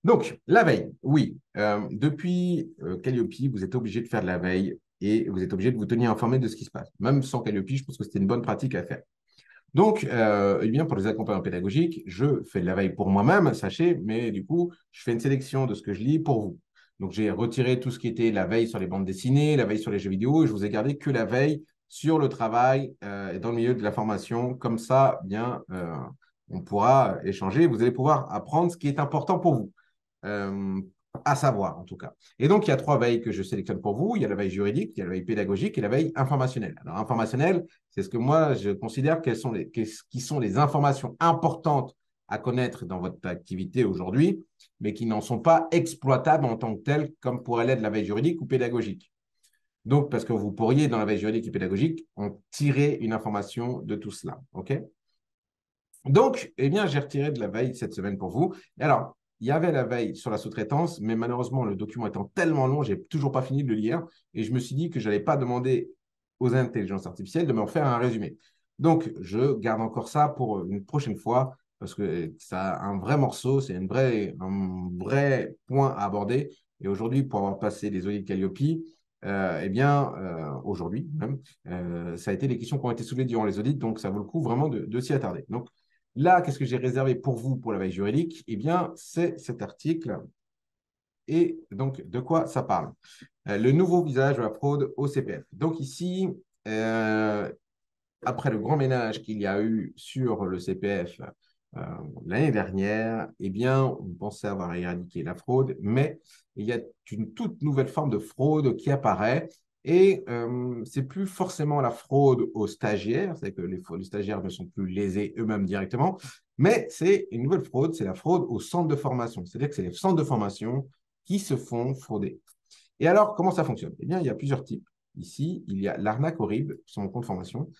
Donc, la veille, oui. Depuis Calliope, vous êtes obligé de faire de la veille et vous êtes obligé de vous tenir informé de ce qui se passe. Même sans Calliope, je pense que c'était une bonne pratique à faire. Donc, eh bien, pour les accompagnants pédagogiques, je fais de la veille pour moi-même, sachez, mais du coup, je fais une sélection de ce que je lis pour vous. Donc, j'ai retiré tout ce qui était la veille sur les bandes dessinées, la veille sur les jeux vidéo, et je vous ai gardé que la veille sur le travail et dans le milieu de la formation. Comme ça, bien, on pourra échanger. Vous allez pouvoir apprendre ce qui est important pour vous, euh, à savoir en tout cas. Et donc, il y a trois veilles que je sélectionne pour vous. Il y a la veille juridique, il y a la veille pédagogique et la veille informationnelle. Alors, informationnelle, c'est ce que moi, je considère qui sont les informations importantes à connaître dans votre activité aujourd'hui, mais qui n'en sont pas exploitables en tant que telles, comme pourrait l'être la veille juridique ou pédagogique. Donc, parce que vous pourriez, dans la veille juridique et pédagogique, en tirer une information de tout cela. OK? Donc, eh bien, j'ai retiré de la veille cette semaine pour vous. Et alors, il y avait la veille sur la sous-traitance, mais malheureusement, le document étant tellement long, j'ai toujours pas fini de le lire. Et je me suis dit que je n'allais pas demander aux intelligences artificielles de me refaire un résumé. Donc, je garde encore ça pour une prochaine fois, parce que ça a un vrai morceau, c'est un vrai point à aborder. Et aujourd'hui, pour avoir passé les audits Calliope, eh bien, aujourd'hui même, ça a été les questions qui ont été soulevées durant les audits, donc ça vaut le coup vraiment de s'y attarder. Donc, là, qu'est-ce que j'ai réservé pour vous pour la veille juridique? Eh bien, c'est cet article. Et donc, de quoi ça parle? Le nouveau visage de la fraude au CPF. Donc ici, euh, après le grand ménage qu'il y a eu sur le CPF euh, l'année dernière, eh bien, on pensait avoir éradiqué la fraude, mais il y a une toute nouvelle forme de fraude qui apparaît. Et c'est plus forcément la fraude aux stagiaires, c'est que les stagiaires ne sont plus lésés eux-mêmes directement, mais c'est une nouvelle fraude, c'est la fraude aux centres de formation. C'est-à-dire que c'est les centres de formation qui se font frauder. Et alors, comment ça fonctionne? Eh bien, il y a plusieurs types. Ici, il y a l'arnaque horrible sur mon compte formation.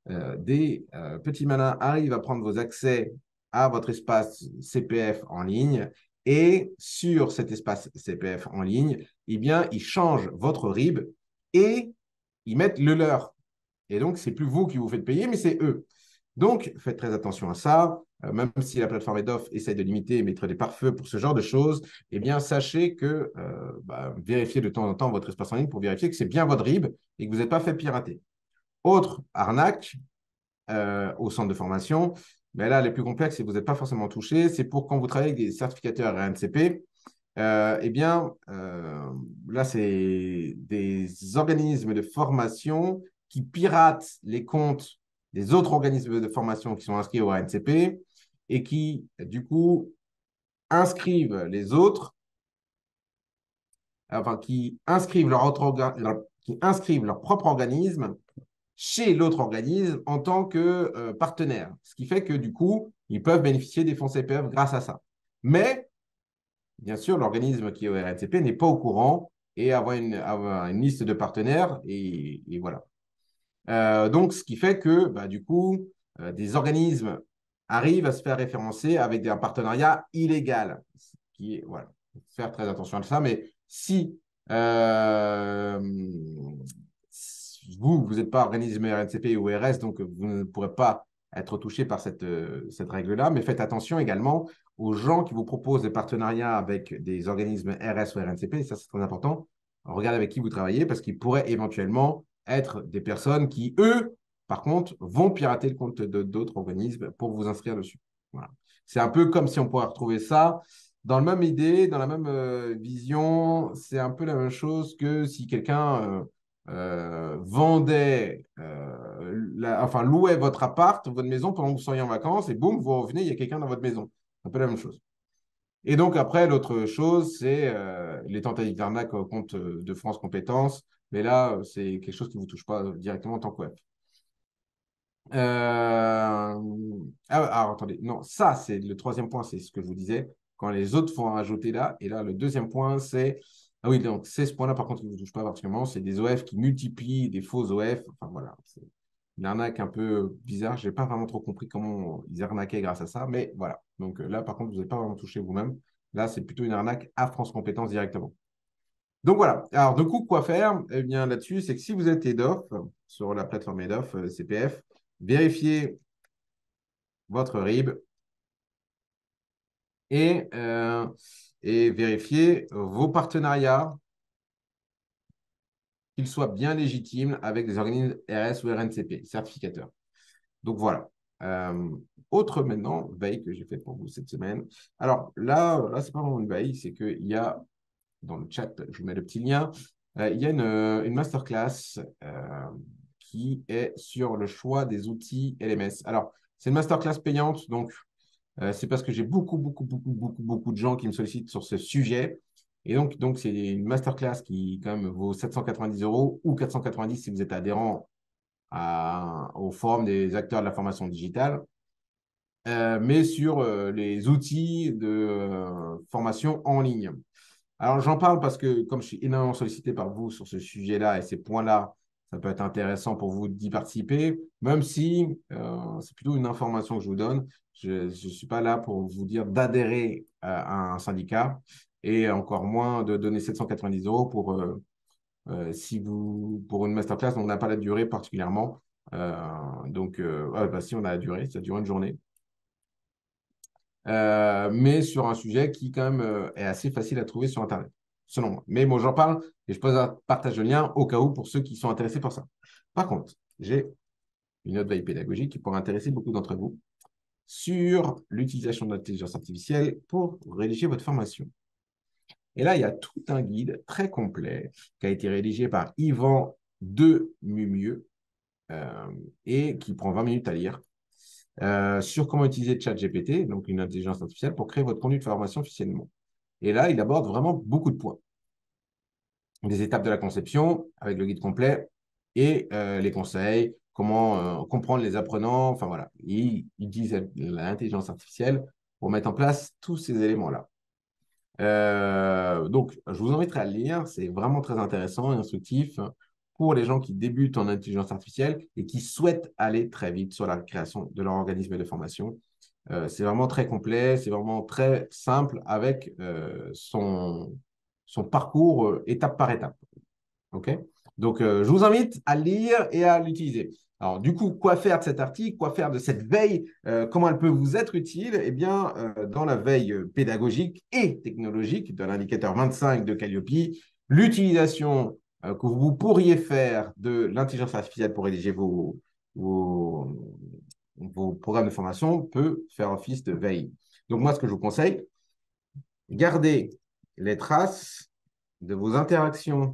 Des petits malins arrivent à prendre vos accès à votre espace CPF en ligne et sur cet espace CPF en ligne, eh bien, ils changent votre RIB et ils mettent le leur. Et donc, c'est plus vous qui vous faites payer, mais c'est eux. Donc, faites très attention à ça. Même si la plateforme EDOF essaie de limiter et mettre des pare-feux pour ce genre de choses, eh bien, sachez que vérifiez de temps en temps votre espace en ligne pour vérifier que c'est bien votre RIB et que vous n'êtes pas fait pirater. Autre arnaque, au centre de formation. Mais là, les plus complexes, et vous n'êtes pas forcément touché, c'est pour quand vous travaillez avec des certificateurs RNCP, eh bien, là, c'est des organismes de formation qui piratent les comptes des autres organismes de formation qui sont inscrits au RNCP et qui, du coup, inscrivent les autres, enfin, qui inscrivent leur propre organisme chez l'autre organisme en tant que partenaire. Ce qui fait que du coup, ils peuvent bénéficier des fonds CPF grâce à ça. Mais, bien sûr, l'organisme qui est au RNCP n'est pas au courant et avoir une liste de partenaires et voilà. Donc, ce qui fait que bah, du coup, des organismes arrivent à se faire référencer avec un partenariat illégal. Ce qui est, voilà, faire très attention à ça. Mais si euh, vous n'êtes pas organisme RNCP ou RS, donc vous ne pourrez pas être touché par cette règle-là. Mais faites attention également aux gens qui vous proposent des partenariats avec des organismes RS ou RNCP. Et ça, c'est très important. Regardez avec qui vous travaillez parce qu'ils pourraient éventuellement être des personnes qui, eux, par contre, vont pirater le compte d'autres organismes pour vous inscrire dessus. Voilà. C'est un peu comme si on pourrait retrouver ça dans la même idée, dans la même vision. C'est un peu la même chose que si quelqu'un vendait, enfin louait votre appart, votre maison pendant que vous seriez en vacances et boum, vous revenez, il y a quelqu'un dans votre maison. C'est un peu la même chose. Et donc, après, l'autre chose, c'est les tentatives d'arnaque au compte de France Compétences. Mais là, c'est quelque chose qui ne vous touche pas directement en tant que web. Attendez. Non, ça, c'est le troisième point, c'est ce que je vous disais. Quand les autres font rajouter là. Et là, le deuxième point, c'est. Ah oui, donc c'est ce point-là, par contre, qui ne vous touche pas particulièrement. C'est des OF qui multiplient des faux OF. Enfin, voilà. C'est une arnaque un peu bizarre. Je n'ai pas vraiment trop compris comment ils arnaquaient grâce à ça. Mais voilà. Donc là, par contre, vous n'avez pas vraiment touché vous-même. Là, c'est plutôt une arnaque à France Compétences directement. Donc voilà. Alors, du coup, quoi faire? Eh bien, là-dessus, c'est que si vous êtes EDOF, sur la plateforme EDOF, CPF, vérifiez votre RIB et et vérifier vos partenariats, qu'ils soient bien légitimes avec des organismes RS ou RNCP, certificateurs. Donc voilà. Autre maintenant veille que j'ai fait pour vous cette semaine. Alors là c'est pas vraiment une veille, c'est qu'il y a dans le chat, je vous mets le petit lien, il y a une masterclass qui est sur le choix des outils LMS. Alors, c'est une masterclass payante, donc c'est parce que j'ai beaucoup de gens qui me sollicitent sur ce sujet. Et donc c'est une masterclass qui quand même vaut 790 euros ou 490 si vous êtes adhérent au forum des acteurs de la formation digitale, mais sur les outils de formation en ligne. Alors, j'en parle parce que comme je suis énormément sollicité par vous sur ce sujet-là et ces points-là, ça peut être intéressant pour vous d'y participer, même si c'est plutôt une information que je vous donne. Je ne suis pas là pour vous dire d'adhérer à un syndicat et encore moins de donner 790 euros pour une masterclass dont on n'a pas la durée particulièrement. Si on a la durée, ça dure une journée. Mais sur un sujet qui quand même est assez facile à trouver sur Internet, selon moi. Mais bon, j'en parle et partage le lien au cas où pour ceux qui sont intéressés par ça. Par contre, j'ai une autre veille pédagogique qui pourrait intéresser beaucoup d'entre vous sur l'utilisation de l'intelligence artificielle pour rédiger votre formation. Et là, il y a tout un guide très complet qui a été rédigé par Yvan de Mumieux et qui prend 20 minutes à lire. Sur comment utiliser ChatGPT, donc une intelligence artificielle, pour créer votre contenu de formation officiellement. Et là, il aborde vraiment beaucoup de points. Des étapes de la conception, avec le guide complet, et les conseils, comment comprendre les apprenants, enfin voilà. Il utilise l'intelligence artificielle pour mettre en place tous ces éléments-là. Donc, je vous inviterai à le lire, c'est vraiment très intéressant et instructif pour les gens qui débutent en intelligence artificielle et qui souhaitent aller très vite sur la création de leur organisme de formation. C'est vraiment très complet, c'est vraiment très simple avec son parcours étape par étape. OK? Donc, je vous invite à le lire et à l'utiliser. Alors, du coup, quoi faire de cet article? Quoi faire de cette veille? Comment elle peut vous être utile? Eh bien, dans la veille pédagogique et technologique de l'indicateur 25 de Calliope, l'utilisation que vous pourriez faire de l'intelligence artificielle pour rédiger vos, vos programmes de formation peut faire office de veille. Donc, moi, ce que je vous conseille, gardez les traces de vos interactions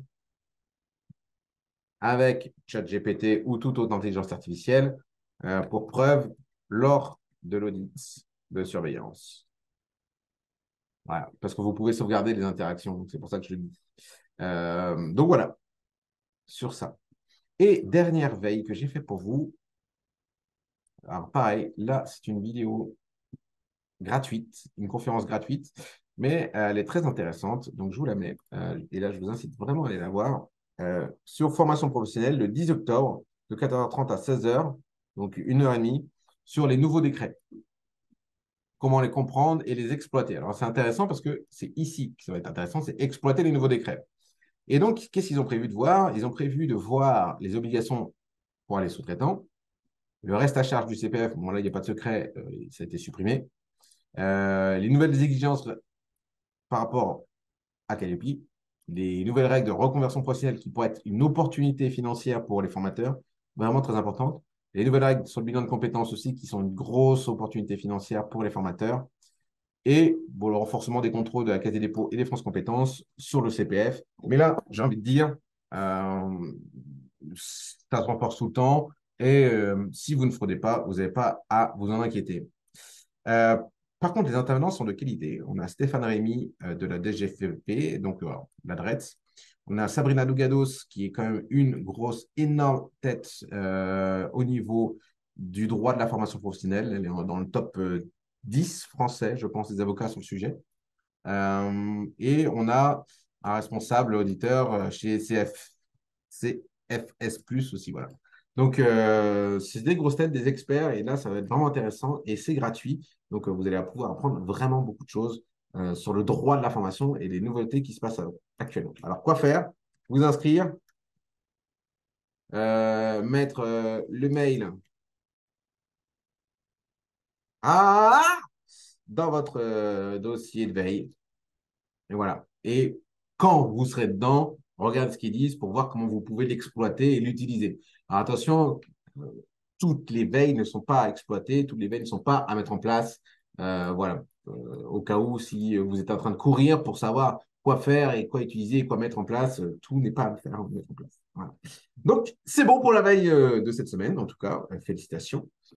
avec ChatGPT ou toute autre intelligence artificielle pour preuve lors de l'audit de surveillance. Voilà, parce que vous pouvez sauvegarder les interactions, c'est pour ça que je le dis. Donc voilà, sur ça. Et dernière veille que j'ai fait pour vous, alors pareil, là c'est une vidéo gratuite, une conférence gratuite, mais elle est très intéressante, donc je vous la mets. Et là, je vous incite vraiment à aller la voir. Sur formation professionnelle, le 10 octobre, de 14h30 à 16h, donc 1h30, sur les nouveaux décrets. Comment les comprendre et les exploiter. Alors, c'est intéressant parce que c'est ici que ça va être intéressant, c'est exploiter les nouveaux décrets. Et donc, qu'est-ce qu'ils ont prévu de voir? Ils ont prévu de voir les obligations pour les sous-traitants, le reste à charge du CPF, bon là, il n'y a pas de secret, ça a été supprimé. Les nouvelles exigences par rapport à Calliope, les nouvelles règles de reconversion professionnelle qui pourraient être une opportunité financière pour les formateurs, vraiment très importante. Les nouvelles règles sur le bilan de compétences aussi, qui sont une grosse opportunité financière pour les formateurs. Et bon, le renforcement des contrôles de la Caisse des dépôts et des France compétences sur le CPF. Mais là, j'ai envie de dire, ça se renforce tout le temps. Et si vous ne fraudez pas, vous n'avez pas à vous en inquiéter. Par contre, les intervenants sont de qualité. On a Stéphane Rémy de la DGFP, donc la DRETS. On a Sabrina Dougados, qui est quand même une grosse, énorme tête au niveau du droit de la formation professionnelle. Elle est dans le top 10 français, je pense, des avocats sur le sujet. Et on a un responsable auditeur chez CFS+, aussi, voilà. Donc, c'est des grosses têtes, des experts, et là, ça va être vraiment intéressant, et c'est gratuit. Donc, vous allez pouvoir apprendre vraiment beaucoup de choses sur le droit de la formation et les nouveautés qui se passent actuellement. Alors, quoi faire? Vous inscrire, mettre le mail dans votre dossier de veille. Et voilà. Et quand vous serez dedans, regardez ce qu'ils disent pour voir comment vous pouvez l'exploiter et l'utiliser. Alors attention, euh, toutes les veilles ne sont pas à exploiter, toutes les veilles ne sont pas à mettre en place. Voilà. Au cas où, si vous êtes en train de courir pour savoir quoi faire et quoi utiliser et quoi mettre en place, tout n'est pas à faire ou mettre en place. Voilà. Donc, c'est bon pour la veille de cette semaine, en tout cas. Félicitations.